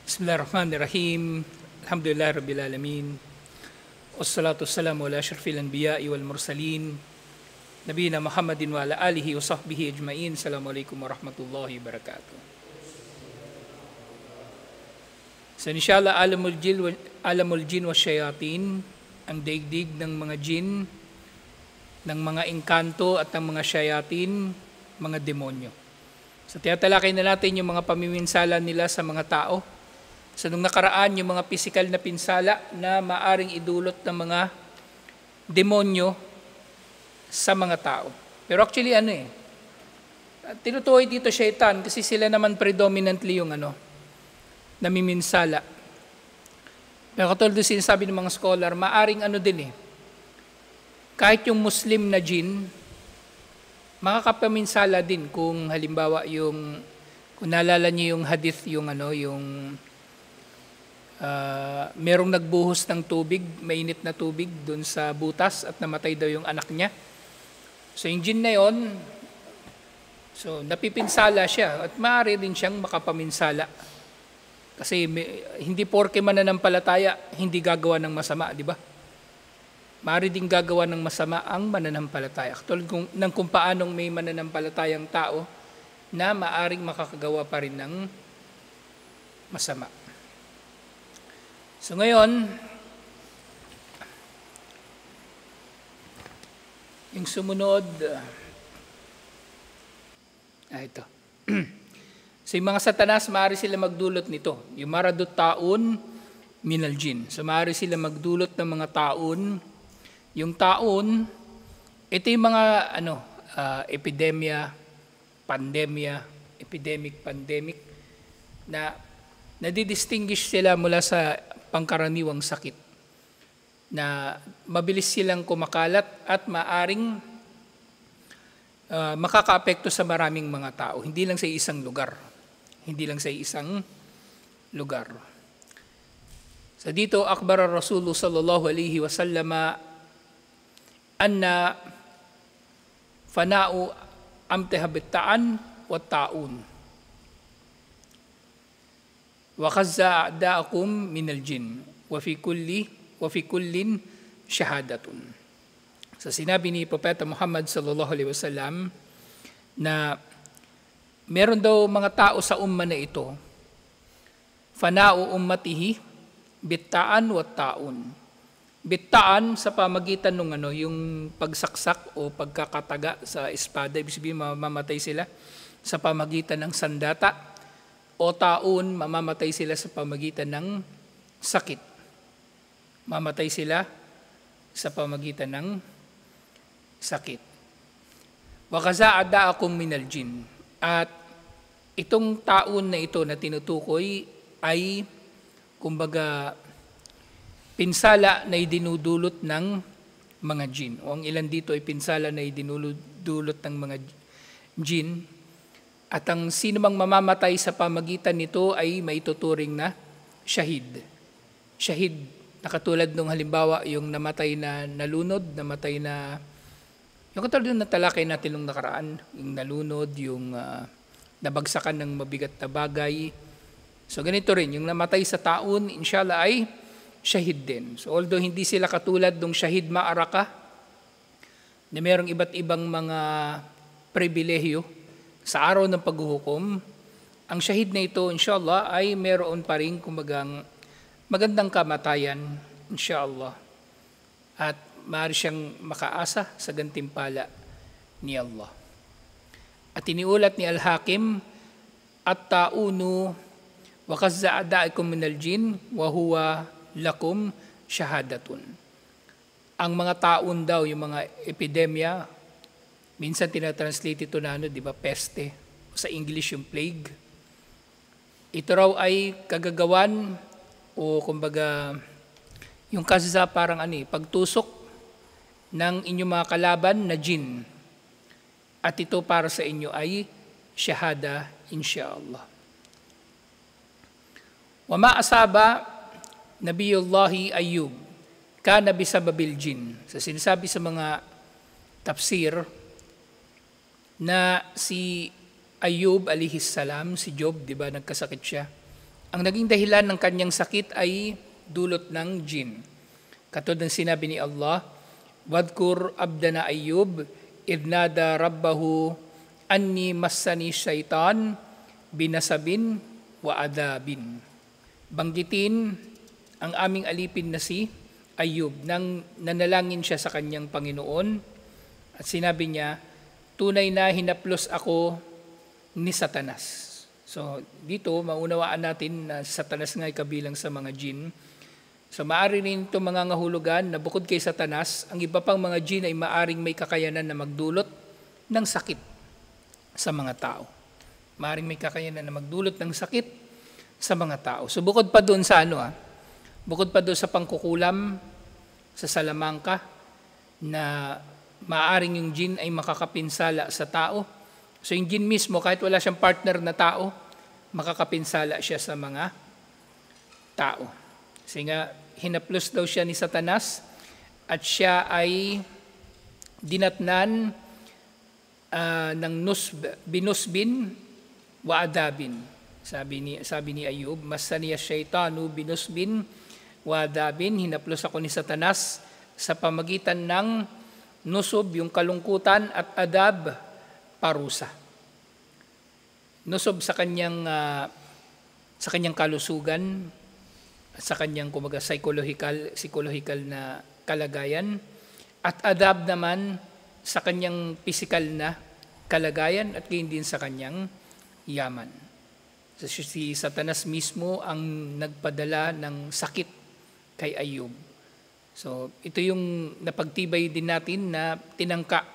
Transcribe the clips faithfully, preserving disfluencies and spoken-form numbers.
Bismillahirrahmanirrahim. Alhamdulillah Rabbil Alamin. Wassalatu wassalamu ala asyrafil anbiya'i wal mursalin. Nabiyina Muhammadin wa ala alihi wa sahbihi ajma'in. Assalamualaikum warahmatullahi wabarakatuh. So inshallah, alamul jin, alamul jin wa syayatin, ang daigdig ng mga jin, ng mga engkanto at ng mga syayatin, mga demonyo. So tiyatalakay na natin yung mga pamiminsala nila sa mga tao. So nung nakaraan, yung mga pisikal na pinsala na maaring idulot ng mga demonyo sa mga tao. Pero actually ano eh, tinutukoy dito syaitan kasi sila naman predominantly yung ano, namiminsala. Pero katulad yung sinasabi ng mga scholar, maaring ano din eh, kahit yung Muslim na jin, makakapaminsala din kung halimbawa yung, kung naalala niyo yung hadith, yung ano, yung Uh, merong nagbuhos ng tubig, mainit na tubig doon sa butas at namatay daw yung anak niya. So yung jin na yun, so napipinsala siya at maaari din siyang makapaminsala. Kasi may, hindi porke mananampalataya, hindi gagawa ng masama, di ba? Maaari din gagawa ng masama ang mananampalataya. Katulad kung, ng kung paanong may mananampalatayang tao na maaring makakagawa pa rin ng masama. So ngayon, yung sumunod, ah ito. So yung mga satanas, maaari sila magdulot nito. Yung maradut taun, minal jin. So maaari sila magdulot ng mga taon. Yung taon, ito yung mga ano, uh, epidemya, pandemya, epidemic, pandemic, na nadidistinguish sila mula sa pangkaraniwang sakit na mabilis silang kumakalat at maaring uh, makakaapekto sa maraming mga tao, hindi lang sa isang lugar. Hindi lang sa isang lugar. So dito, akbar ar-Rasulullah sallallahu alaihi wasallam anna fana'u amtehabittaan wa ta'un. Wa khazza a'da'akum minal jin wa fi kulli wa fi kullin shahadatun. So sinabi ni Propeta Muhammad sallallahu alaihi wasallam na meron daw mga tao sa umma na ito, fana'u ummatihi bittaan wa ta'un. Bittaan sa pamagitan ng ano, yung pagsaksak o pagkakataga sa espada, ibig sabihin mamamatay sila sa pamagitan ng sandata, o taon, mamamatay sila sa pamagitan ng sakit. Mamatay sila sa pamagitan ng sakit. Wa kaza'ada'akum minal jin. At itong taon na ito na tinutukoy ay kumbaga pinsala na idinudulot ng mga jin. O ang ilan dito ay pinsala na idinudulot ng mga jin. At ang sino mang mamamatay sa pamagitan nito ay maituturing na shahid. Shahid, nakatulad nung halimbawa yung namatay na nalunod, namatay na, yung katulad yung natalakay natin nung nakaraan, yung nalunod, yung uh, nabagsakan ng mabigat na bagay. So ganito rin, yung namatay sa taon, inshallah ay shahid din. So although hindi sila katulad nung shahid ma'araka, na mayroong iba't ibang mga pribilehyo, sa araw ng paghuhukom, ang shahid na ito, inshallah, ay meron pa rin kumagang magandang kamatayan, inshallah. At maaari siyang makaasa sa gantimpala ni Allah. At iniulat ni Al-Hakim, at taunu wa kazza'ada'ikum minal jin wa huwa lakum shahadatun. Ang mga taon daw, yung mga epidemya, minsan tinatranslate ito na ano, di ba, peste. Sa English yung plague. Ito raw ay kagagawan o kumbaga yung kazza parang ano, pagtusok ng inyong mga kalaban na jin. At ito para sa inyo ay shahada, insyaallah. Wa ma asaba Nabiyullahi Ayyub kana bisababil jin. So sinasabi sa mga tafsir na si Ayub alayhis salam, si Job, di ba, nagkasakit siya. Ang naging dahilan ng kanyang sakit ay dulot ng jin. Katulad ng sinabi ni Allah, "Wadhkur abdana Ayyub idh nada rabbahu anni massani syaitan binasabin wa adabin." Banggitin ang aming alipin na si Ayyub nang nanalangin siya sa kanyang Panginoon at sinabi niya, "Tunay na hinaplos ako ni Satanas." So dito maunawaan natin na Satanas nga ay kabilang sa mga jin. So maaari rin itong mga ngahulugan na bukod kay Satanas, ang iba pang mga jin ay maaring may kakayanan na magdulot ng sakit sa mga tao. Maaring may kakayanan na magdulot ng sakit sa mga tao. So bukod pa doon sa ano ah, bukod pa doon sa pangkukulam, sa salamangka, na maaring yung jin ay makakapinsala sa tao. So yung jin mismo, kahit wala siyang partner na tao, makakapinsala siya sa mga tao. Kasi nga, hinaplos daw siya ni Satanas at siya ay dinatnan uh, ng nusb, binusbin wa adabin. Sabi ni, sabi ni Ayub, "Masaniya syaitanu binusbin wa adabin." Hinaplos ako ni Satanas sa pamagitan ng nusub, yung kalungkutan, at adab, parusa. Nusub sa kanyang uh, sa kanyang kalusugan, sa kanyang kumaga psychological psychological na kalagayan, at adab naman sa kanyang physical na kalagayan at gayon din sa kanyang yaman. So, si Satanas mismo ang nagpadala ng sakit kay Ayub. So ito yung napagtibay din natin na tinangka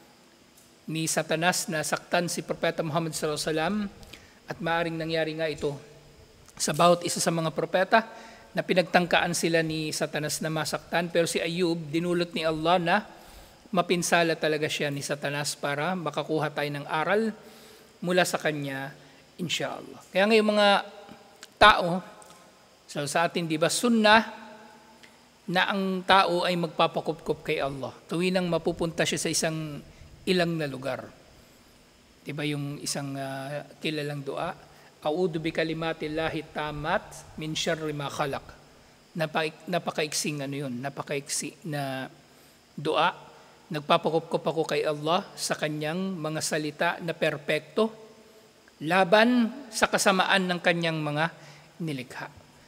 ni Satanas na saktan si Propeta Muhammad sallallahu alaihi wasallam, at maaring nangyari nga ito sa bawat isa sa mga propeta na pinagtangkaan sila ni Satanas na masaktan. Pero si Ayub, dinulot ni Allah na mapinsala talaga siya ni Satanas para makakuha tayo ng aral mula sa kanya, inshallah. Kaya ngayong mga tao, so sa atin di ba sunnah na ang tao ay magpapakupkup kay Allah tuwing mapupunta siya sa isang ilang na lugar. Diba yung isang uh, kilalang dua, "A'udhu bi kalimatillahi tamat min syarri ma khalaq." Napaka, napakaiksing ano yun, napakaiksi na dua. Nagpapakupkup ako kay Allah sa kanyang mga salita na perpekto laban sa kasamaan ng kanyang mga nilikha.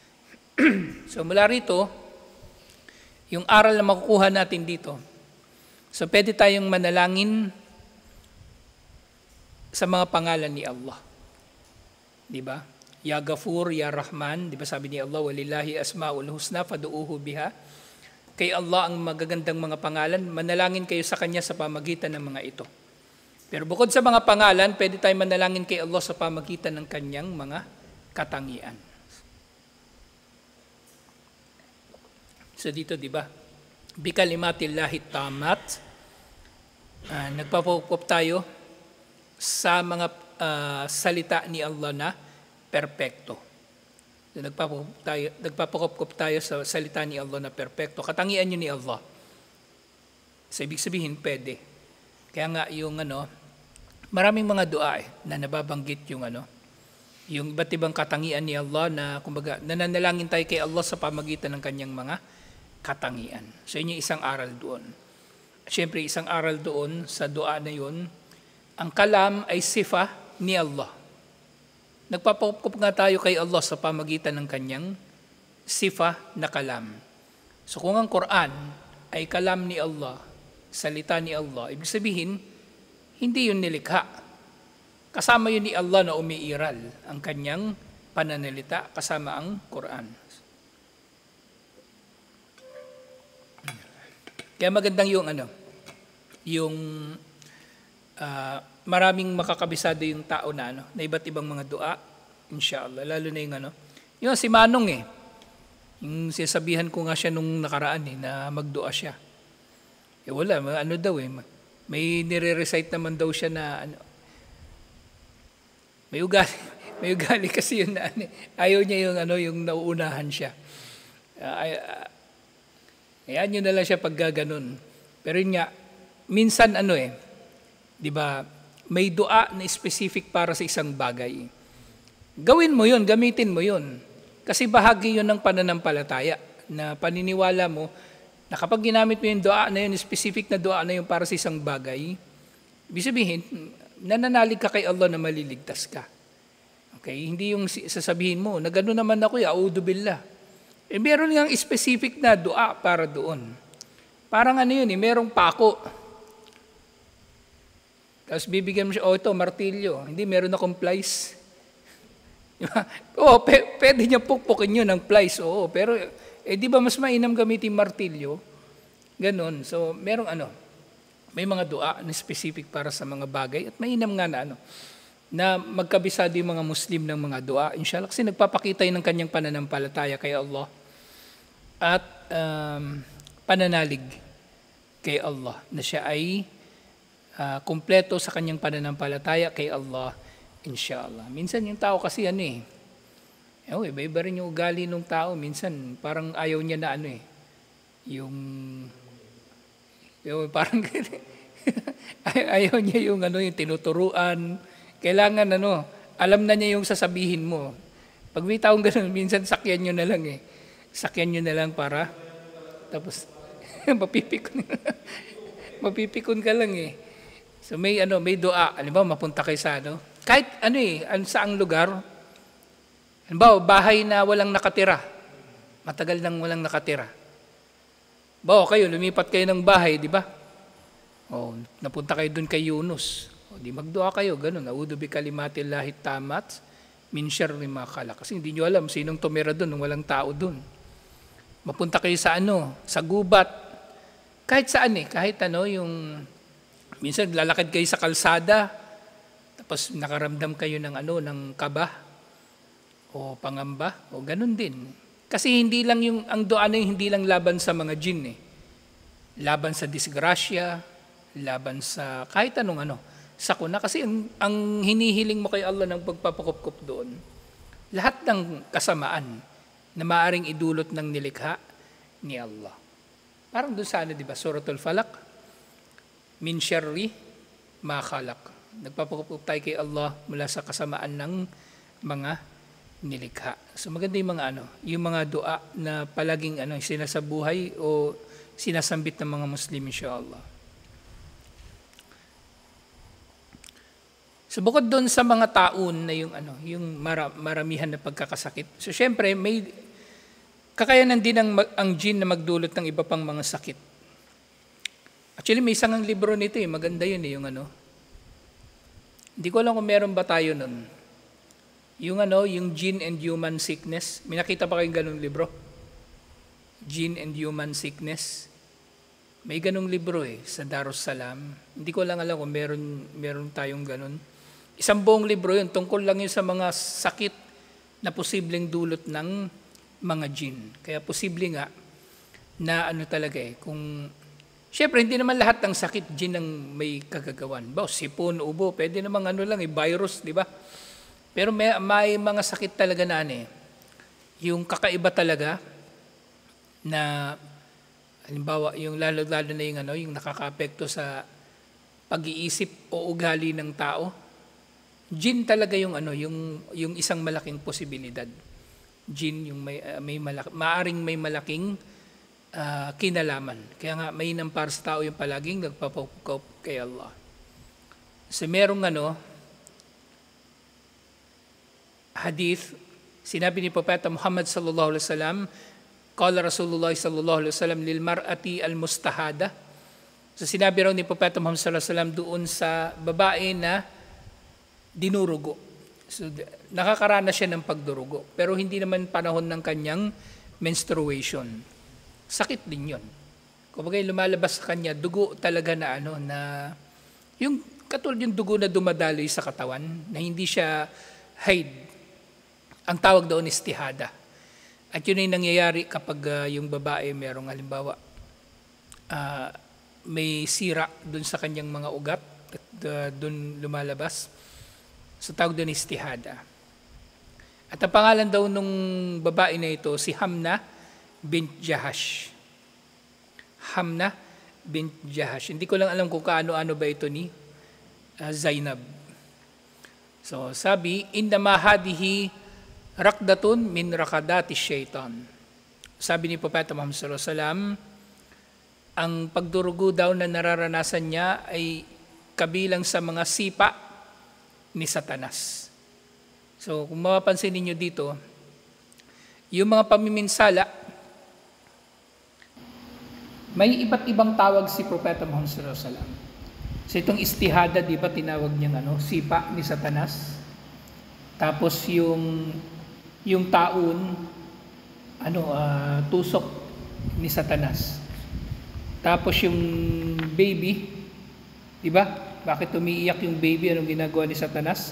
So mula rito, yung aral na makukuha natin dito, so pwede tayong manalangin sa mga pangalan ni Allah. Di ba? Ya Ghafur, Ya Rahman, di ba sabi ni Allah, "Walillahi asmaul husna fad'uuhu biha." Kay Allah ang magagandang mga pangalan, manalangin kayo sa Kanya sa pamagitan ng mga ito. Pero bukod sa mga pangalan, pwede tayong manalangin kay Allah sa pamagitan ng Kanyang mga katangian. So dito, di ba? Bi kalimatillahi tamat, uh, nagpapupop tayo sa mga uh, salita ni Allah na perpekto. So, nagpapakop tayo, nagpapakop tayo sa salita ni Allah na perpekto. Katangian yun ni Allah. So, ibig sabihin, pwede. Kaya nga yung ano, maraming mga dua eh, na nababanggit yung ano, yung iba't ibang katangian ni Allah na kumbaga nananalangin tayo kay Allah sa pamagitan ng kanyang mga katangian. So, yun yung isang aral doon. Siyempre, isang aral doon sa dua na yun, ang kalam ay sifa ni Allah. Nagpapakupkup nga tayo kay Allah sa pamagitan ng kanyang sifa na kalam. So kung ang Quran ay kalam ni Allah, salita ni Allah, ibig sabihin, hindi yun nilikha. Kasama yun ni Allah na umiiral ang kanyang pananalita kasama ang Quran. Kaya magandang yung ano, yung Uh, maraming makakabisado yung tao na ano, na iba't ibang mga dua, inshallah, lalo na yung ano, yung si Manong eh, yung sinasabihan ko nga siya nung nakaraan eh, na magdua siya. Eh wala, ano daw eh, may nire-recite naman daw siya na ano, may ugali, may ugali kasi yun na ano, ayaw niya yung ano, yung nauunahan siya. Uh, uh, ayan yun na lang siya pag gaganon. Pero yun nga, minsan ano eh, di ba, may dua na specific para sa isang bagay. Gawin mo yun, gamitin mo yun. Kasi bahagi yun ng pananampalataya na paniniwala mo na kapag ginamit mo yung dua na yun, specific na dua na yun para sa isang bagay, ibig sabihin, nananalig ka kay Allah na maliligtas ka. Okay? Hindi yung sasabihin mo, na gano'n naman ako, a'udhu billah. Eh, meron yung specific na dua para doon. Parang ano yun, eh, merong pako. Tapos bibigyan mo siya, oh ito, martilyo. Hindi, meron akong plies. Oo, p- pwede niya pukpukin yun ng plies, oo. Pero, eh di ba mas mainam gamitin martilyo? Ganon. So, merong ano, may mga dua na specific para sa mga bagay at mainam nga na ano, na magkabisado yung mga Muslim ng mga dua, inshallah, kasi nagpapakita yun ng kanyang pananampalataya kay Allah at um, pananalig kay Allah na siya ay uh, kumpleto sa kanyang pananampalataya kay Allah, inshallah. Minsan yung tao kasi ano eh, oh, iba-iba rin yung ugali ng tao. Minsan parang ayaw niya na ano eh, yung, yung parang Ay- ayaw niya yung ano, yung tinuturuan. Kailangan ano, alam na niya yung sasabihin mo. Pag may taong ganun, minsan sakyan nyo na lang eh. Sakyan nyo na lang para, tapos mapipikon. Mapipikon ka lang eh. So may ano, may dua. Alam ba, mapunta kayo sa ano. Kahit ano eh, an saang lugar. Alam ba, bahay na walang nakatira. Matagal nang walang nakatira. Ba, kayo, lumipat kayo ng bahay, di ba? O, napunta kayo dun kay Yunus. O, di magdua kayo, ganun. A'udhu bi kalimatillahi tamat min syarri ma khalaq. Kasi hindi nyo alam sinong tumira dun nung walang tao dun. Mapunta kayo sa ano, sa gubat. Kahit saan eh, kahit ano, yung minsan lalakad kayo sa kalsada, tapos nakaramdam kayo ng ano, ng kaba o pangamba, o ganun din. Kasi hindi lang yung, ang dua na yung hindi lang laban sa mga jinn eh. Laban sa disgrasya, laban sa kahit anong ano, sakuna. Kasi ang, ang hinihiling mo kay Allah ng pagpapakupkup doon, lahat ng kasamaan na maaring idulot ng nilikha ni Allah. Parang doon sana, di ba, Suratul Falaq, min syarri ma khalaq. Nagpapakupkup tayo kay Allah mula sa kasamaan ng mga nilikha. So maganda yung mga ano, yung mga dua na palaging ano, sinasabuhay o sinasambit ng mga Muslim, inshallah. So bukod doon sa mga taon na yung ano, yung maramihan na pagkakasakit. So syempre may kakayanan din ang ang jinn na magdulot ng iba pang mga sakit. Actually may isang libro nito eh, maganda yun eh, yung ano. Hindi ko alam kung meron ba tayo nun. Yung ano, yung Jinn and Human Sickness. May nakita pa kayong ganung libro? Jinn and Human Sickness. May ganung libro eh, sa Darussalam. Hindi ko lang alam kung meron, meron tayong ganun. Isang buong libro yun, tungkol lang yun sa mga sakit na posibleng dulot ng mga jinn. Kaya posible nga na ano talaga eh, kung siyempre hindi naman lahat ng sakit jinn ang may kagagawan. Ba, sipon, ubo, pwede namang ano lang eh, virus, di ba? Pero may, may mga sakit talaga na ano eh, yung kakaiba talaga na halimbawa yung lalo-lalo na yung ano, yung nakakaapekto sa pag-iisip o ugali ng tao. Jinn talaga yung ano, yung yung isang malaking posibilidad. Jinn yung may uh, may malaki, maaring may malaking uh, kinalaman. Kaya nga may para sa tao yung palaging nagpapakupkup kay Allah. So merong ano hadith, sinabi ni Propeta Muhammad sallallahu alaihi wasallam, qala Rasulullah sallallahu alaihi wasallam lil mar'ati al mustahada. So sinabi raw ni Propeta Muhammad sallallahu alaihi wasallam doon sa babae na dinurugo. So, nakakaranas siya ng pagdurugo. Pero hindi naman panahon ng kanyang menstruation. Sakit din yun. Kumbaga lumalabas sa kanya, dugo talaga na ano, na yung katulad yung dugo na dumadaloy sa katawan, na hindi siya haid. Ang tawag doon is tihada. At yun ay nangyayari kapag uh, yung babae merong halimbawa, uh, may sira doon sa kanyang mga ugat at uh, doon lumalabas. So tawag doon is tihada. At ang pangalan daw nung babae na ito, si Hamna bint Jahash. Hamna bint Jahash. Hindi ko lang alam kung kaano-ano ba ito ni uh, Zainab. So sabi, innama hadihi rakdatun min rakadati syaitan. Sabi ni Propeta Muhammad sallallahu alaihi wasallam, ang pagdurugo daw na nararanasan niya ay kabilang sa mga sipa ni Satanas. So kung mapapansin ninyo dito, yung mga pamiminsala, may iba't ibang tawag si Propeta Muhammad sallallahu alaihi wasallam. So itong istihada, di ba tinawag niyang ano, sipa ni Satanas. Tapos yung yung taon, ano, uh, tusok ni Satanas. Tapos yung baby, di ba? Bakit umiiyak yung baby? Anong ginagawa ni Satanas?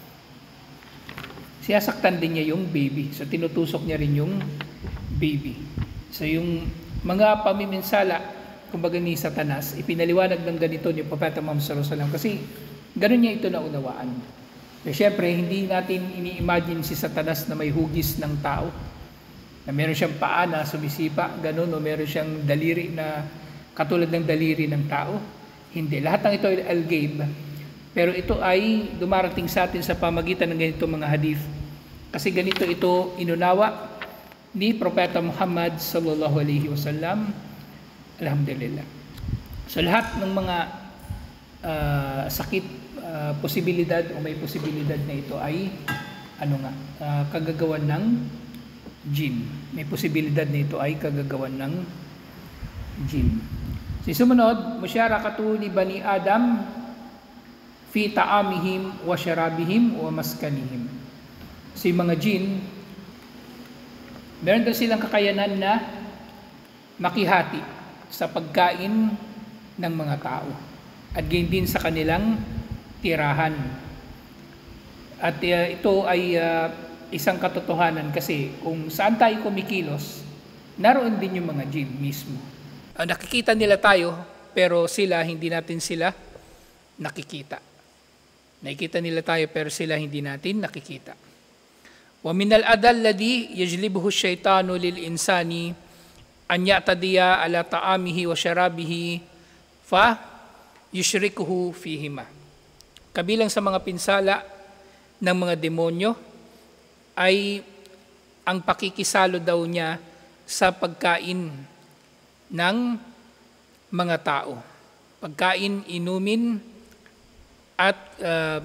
Siyasaktan din niya yung baby. So tinutusok niya rin yung baby. So yung mga pamiminsala, kumbaga ni Satanas, ipinaliwanag ng ganito ni Propeta Muhammad sallallahu alaihi wasallam kasi ganun niya ito naunawaan. So, syempre, hindi natin ini-imagine si Satanas na may hugis ng tao, na meron siyang paa na sumisipa, ganun, o meron siyang daliri na katulad ng daliri ng tao. Hindi. Lahat ng ito ay al-ghaib. Pero ito ay dumarating sa atin sa pamagitan ng ganito mga hadith. Kasi ganito ito inunawa ni Propeta Muhammad sallallahu alaihi wasallam. Alhamdulillah. So lahat ng mga uh, sakit, uh, posibilidad o may posibilidad na ito ay ano nga, uh, kagagawan ng jinn. May posibilidad na ito ay kagagawan ng jinn. Si sumunod, musyarakatu li bani Adam fi ta'amihim wa syarabihim wa maskanihim. So yung mga jinn, meron daw silang kakayanan na makihati sa pagkain ng mga tao at gayon din sa kanilang tirahan. At uh, ito ay uh, isang katotohanan kasi kung saan tayo kumikilos, naroon din yung mga jinn mismo. Uh, nakikita nila tayo pero sila, hindi natin sila nakikita. Nakikita nila tayo pero sila hindi natin nakikita. Wa minal adal ladhi yajlibuhu syaitanu lil insani an ya'tadiya ala ta'amihi wa syarabihi fa yushrikuhu fihima. Kabilang sa mga pinsala ng mga demonyo ay ang pakikisalo daw niya sa pagkain ng mga tao. Pagkain, inumin, at uh,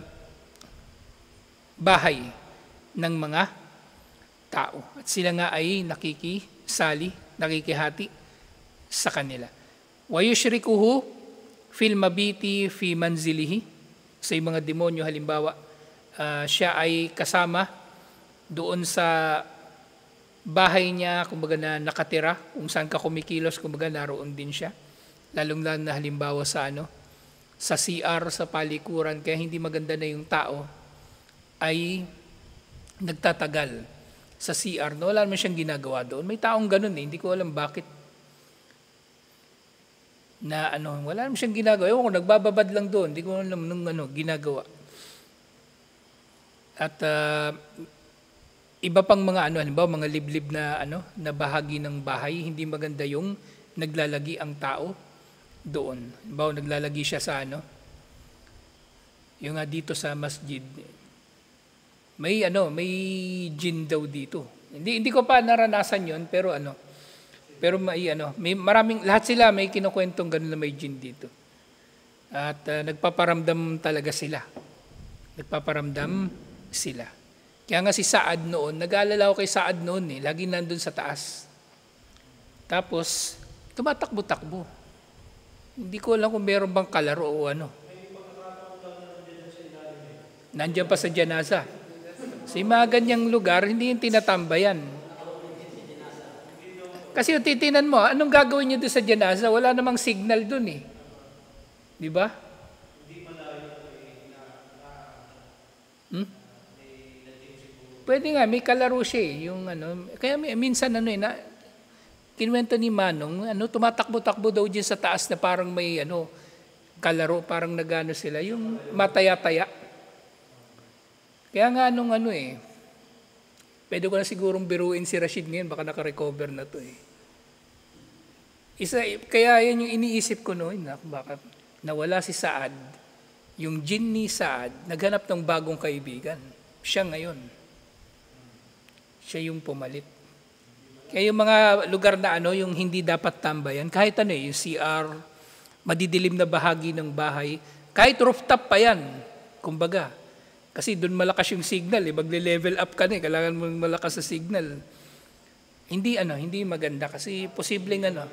bahay ng mga tao. At sila nga ay nakikisali, nakikihati sa kanila. Wa yushrikuhu fil mabiti fi manzilihi. Sa mga demonyo halimbawa, uh, siya ay kasama doon sa bahay niya, kumbaga na nakatira, kung saan ka kumikilos, kumbaga naroon din siya. Lalong-lalo na halimbawa sa ano, sa C R, sa palikuran, kaya hindi maganda na yung tao ay nagtatagal sa C R, no? Wala naman siyang ginagawa doon. May taong ganun eh, hindi ko alam bakit. Na ano, wala naman siyang ginagawa. Ewan ko, nagbababad lang doon, hindi ko alam nung ano, ginagawa. At uh, iba pang mga ano, halimbawa mga liblib na ano, na bahagi ng bahay, hindi maganda yung naglalagi ang tao doon. Halimbawa naglalagi siya sa ano, yung nga dito sa masjid. May ano, may jinn daw dito. Hindi hindi ko pa naranasan 'yon, pero ano, pero may ano, may maraming, lahat sila may kinukwentong ganun na may jinn dito. At uh, nagpaparamdam talaga sila. Nagpaparamdam sila. Kaya nga si Saad noon, nag-aalala ako kay Saad noon eh, lagi nandun sa taas. Tapos, tumatakbo-takbo. Hindi ko alam kung meron bang kalaro o ano. Nandiyan pa sa janaza. Sa mga ganyang lugar, hindi yung tinatambayan. Kasi yung titinan mo, anong gagawin niyo doon sa janaza? Wala namang signal doon eh. Di ba? Hmm? Pwede nga, may kalaro siya eh. Yung ano, kaya may, minsan ano eh, na, kinuwento ni Manong, ano, tumatakbo-takbo daw dyan sa taas na parang may ano, kalaro, parang nagano sila, yung mataya-taya. Kaya nga nung ano eh, pwede ko na sigurong biruin si Rashid ngayon, baka naka-recover na to eh. Isa, kaya yan yung iniisip ko noon, na baka nawala si Saad, Yung jinn ni Saad, naghanap ng bagong kaibigan. Siya ngayon. Siya yung pumalit. Kaya yung mga lugar na ano, yung hindi dapat tambayan, kahit ano eh, yung C R, madidilim na bahagi ng bahay, kahit rooftop pa yan, kumbaga. Kasi doon malakas yung signal, eh, magle-level up ka na, eh, kailangan mo malakas sa signal. Hindi ano, hindi maganda kasi posibleng ano.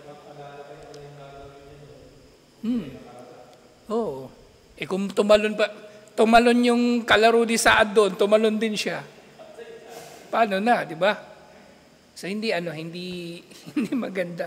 Hmm. Oo. Eh kung tumalon pa, tumalon yung kalaro ni Saad doon, tumalon din siya. Paano na, di ba? So hindi ano, hindi hindi maganda.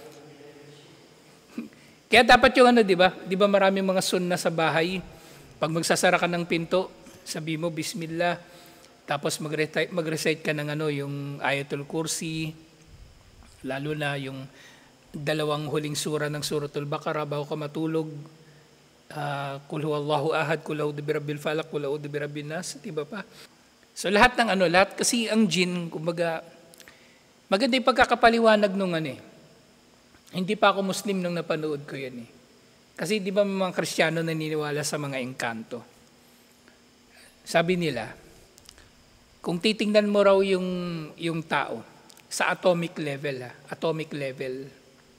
Kaya dapat yung ano, di ba? Di ba maraming mga sunna sa bahay, pag magsasara ka ng pinto, sabi mo bismillah, tapos mag-recite, mag-recite ka ng ano, yung Ayatul Kursi, lalo na yung dalawang huling sura ng Suratul Baqarah bago ka matulog. Uh, Kul huwallahu ahad, kul a'udzu birabbil falaq, kul a'udzu birabbin nas, diba pa? So lahat ng ano, lahat kasi ang jinn, kumbaga, maganda yung pagkakapaliwanag nung ano eh. Hindi pa ako Muslim nung napanood ko yan eh. Kasi di ba mga Kristiyano naniniwala sa mga engkanto? Sabi nila, kung titingnan mo raw yung, yung tao, sa atomic level, ha, atomic level,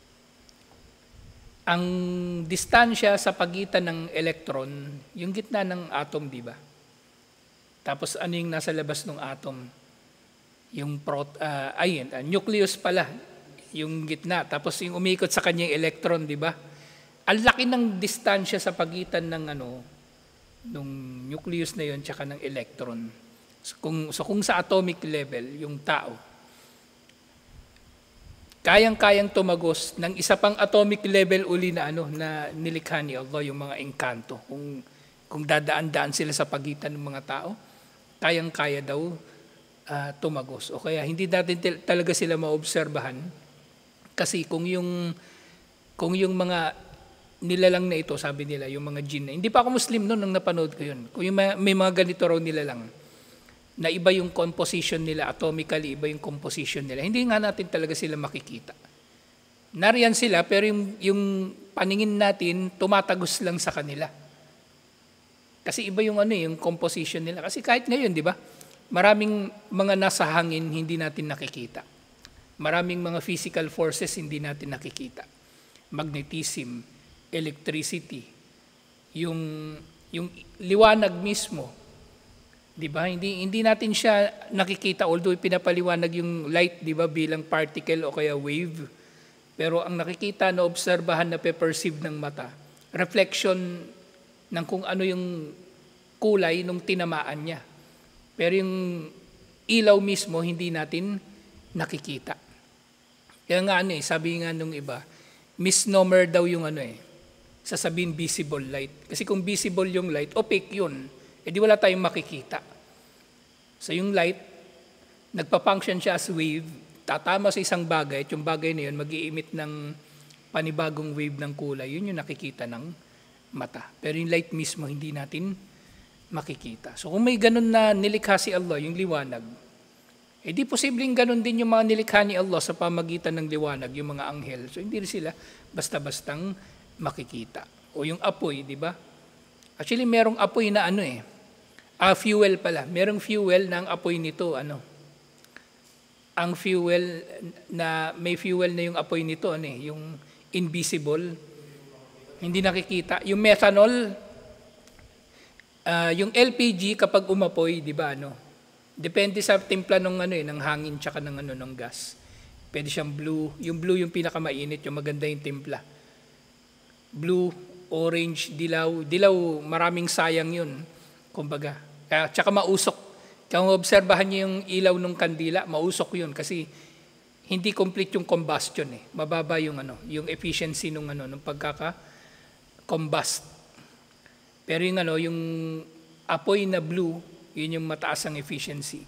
ang distansya sa pagitan ng electron, yung gitna ng atom, di ba? Tapos ano yung nasa labas ng atom? Yung prot, uh, ayun, uh, nucleus pala, yung gitna. Tapos yung umikot sa kanyang electron, di ba? Ang laki ng distansya sa pagitan ng ano, nung nucleus na yun, tsaka ng electron. So kung, so kung sa atomic level, yung tao, kayang-kayang tumagos ng isa pang atomic level uli na ano na nilikha ni Allah, yung mga engkanto. Kung kung dadaan-daan sila sa pagitan ng mga tao, kayang-kaya daw uh, tumagos. O kaya hindi natin talaga sila maobserbahan kasi kung yung kung yung mga nilalang na ito, sabi nila, yung mga jinn, hindi pa ako Muslim noon nang napanood ko yun. Kung yung may, may mga ganito raw nilalang, na iba yung composition nila, atomically iba yung composition nila. Hindi nga natin talaga sila makikita. Nariyan sila, pero yung, yung paningin natin, tumatagos lang sa kanila. Kasi iba yung ano yung composition nila. Kasi kahit ngayon, di ba? Maraming mga nasa hangin, hindi natin nakikita. Maraming mga physical forces, hindi natin nakikita. Magnetism, electricity, yung, yung liwanag mismo, di ba? Hindi hindi natin siya nakikita, although pinapaliwanag yung light, di ba, bilang particle o kaya wave. Pero ang nakikita na obserbahan na pe-perceive ng mata, reflection ng kung ano yung kulay nung tinamaan niya. Pero yung ilaw mismo hindi natin nakikita. Kaya nga ano eh, sabi nga nung iba, misnomer daw yung ano eh, sasabihin visible light. Kasi kung visible yung light, opaque yun. Eh di wala tayong makikita. So yung light, nagpa-function siya as wave, tatama sa isang bagay, at yung bagay na yun, mag-i-emit ng panibagong wave ng kulay, yun yung nakikita ng mata. Pero yung light mismo, hindi natin makikita. So kung may ganun na nilikha si Allah, yung liwanag, eh di posibleng ganun din yung mga nilikha ni Allah sa pamagitan ng liwanag, yung mga anghel. So hindi sila basta-bastang makikita. O yung apoy, di ba? Actually, merong apoy na ano eh, ah, fuel pala. Merong fuel na ang apoy nito, ano, ang fuel na, may fuel na yung apoy nito, ano eh, yung invisible, hindi nakikita. Yung methanol, uh, yung L P G kapag umapoy, di ba, ano, depende sa timpla ng ano eh, ng hangin tsaka ng ano, ng gas. Pwede siyang blue. Yung blue yung pinakamainit, yung maganda yung timpla. Blue, orange, dilaw. Dilaw, maraming sayang yun. Kumbaga. Kaya, tsaka mausok. Kung obserbahan niyo yung ilaw ng kandila, mausok yun kasi hindi complete yung combustion eh. Mababa yung ano, yung efficiency nung ano, ng pagkaka-combust. Pero yung ano, yung apoy na blue, yun yung mataas ang efficiency.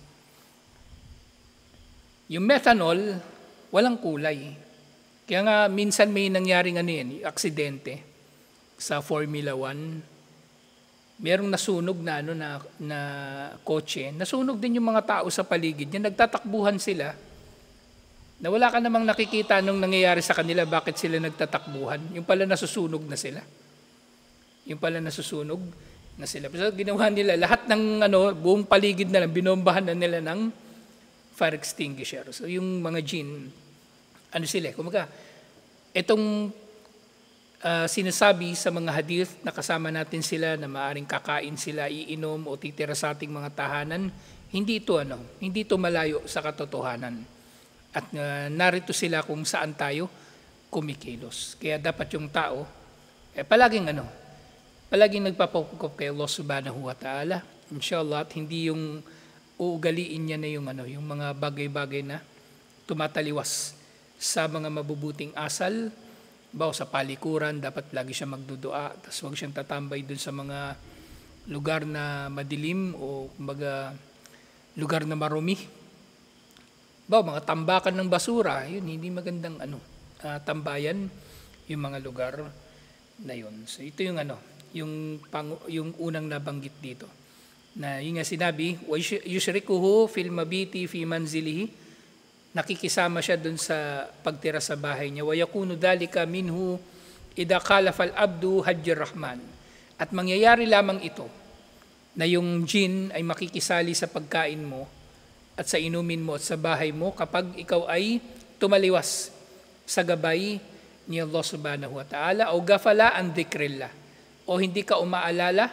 Yung methanol, walang kulay. Kaya nga minsan may nangyaring ano yan, aksidente sa Formula one. Merong nasunog na ano na, na kotse. Nasunog din yung mga tao sa paligid niya. Nagtatakbuhan sila. Na wala ka namang nakikita nung nangyayari sa kanila bakit sila nagtatakbuhan. Yung pala nasusunog na sila. Yung pala nasusunog. na sila. So, ginawa nila, lahat ng ano, buong paligid na lang, binombahan na nila ng fire extinguisher. So yung mga jinn, ano sila, kumaga, itong uh, sinasabi sa mga hadith na kasama natin sila na maaring kakain sila, iinom o titira sa ating mga tahanan, hindi ito ano, hindi ito malayo sa katotohanan. At uh, narito sila kung saan tayo kumikilos. Kaya dapat yung tao, eh palaging ano, palaging nagpapakukop kay Allah subhanahu wa ta'ala, inshallah, at hindi yung uugaliin niya na yung, ano, yung mga bagay-bagay na tumataliwas sa mga mabubuting asal. Bawa sa palikuran, dapat lagi siya magdudua, tapos huwag siyang tatambay dun sa mga lugar na madilim o kumbaga lugar na marumi. Bawa mga tambakan ng basura, yun, hindi magandang ano, uh, tambayan yung mga lugar na yun. So ito yung ano, yung, pang, yung unang nabanggit dito. Na yung nga sinabi, yushrikuhu fil mabiti fi manzilihi, nakikisama siya dun sa pagtira sa bahay niya. Wa yakunu dhalika minhu idha khalafa al-abdu hajjir rahman. At mangyayari lamang ito na yung jinn ay makikisali sa pagkain mo at sa inumin mo at sa bahay mo kapag ikaw ay tumaliwas sa gabay ni Allah subhanahu wa ta'ala o gafala an dhikrillah o hindi ka umaalala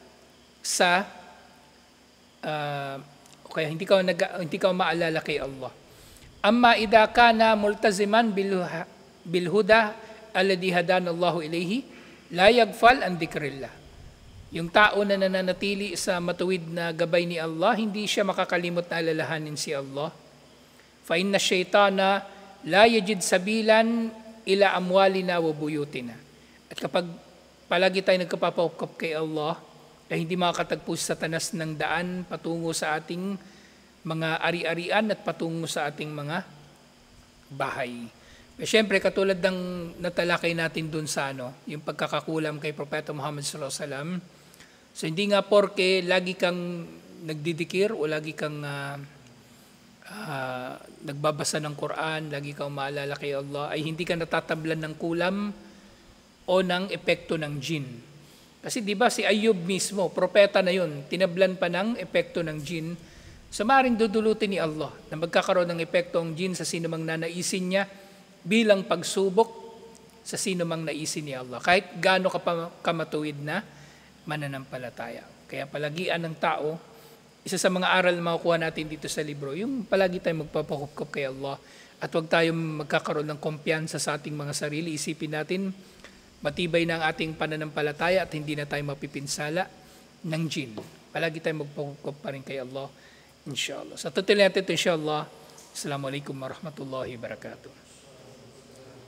sa uh, kaya hindi ka nag, hindi ka umaalala kay Allah. Amma idha kana multaziman bil huda alladhi hadana Allahu ilayhi la yaghfal an dhikrillah. Yung tao na nananatili sa matuwid na gabay ni Allah, hindi siya makakalimot na alalahanin si Allah. Fa inna syaitana la yajid sabilan ila amwalina wa buyutina. At kapag palagi tayo nagkapapakop kay Allah, ay hindi makakatagpo sa tanas ng daan patungo sa ating mga ari-arian at patungo sa ating mga bahay. E siyempre, katulad ng natalakay natin dun sa ano, yung pagkakakulam kay Propeta Muhammad sallallahu alaihi wasallam. So hindi nga porke lagi kang nagdidikir o lagi kang uh, uh, nagbabasa ng Quran, lagi kang maalala kay Allah, ay hindi ka natatablan ng kulam o ng epekto ng jinn. Kasi di ba si Ayub mismo, propeta na yun, tinablan pa ng epekto ng jinn. So maaaring dudulutin ni Allah na magkakaroon ng epekto ang jinn sa sino mang nanaisin niya bilang pagsubok sa sino mang naisin ni Allah. Kahit gaano ka pa kamatuwid na mananampalataya. Kaya palagian ng tao, isa sa mga aral na makukuha natin dito sa libro, yung palagi tayong magpapakupkop kay Allah at huwag tayong magkakaroon ng kumpiyansa sa ating mga sarili. Isipin natin, matibay na ang ating pananampalataya at hindi na tayo mapipinsala ng jinn. Palagi tayong magpapakupkop pa rin kay Allah. Inshallah. Sa tutuloy natin ito, inshallah. Assalamualaikum warahmatullahi wabarakatuh.